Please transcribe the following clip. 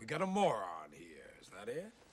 We got a moron here, is that it?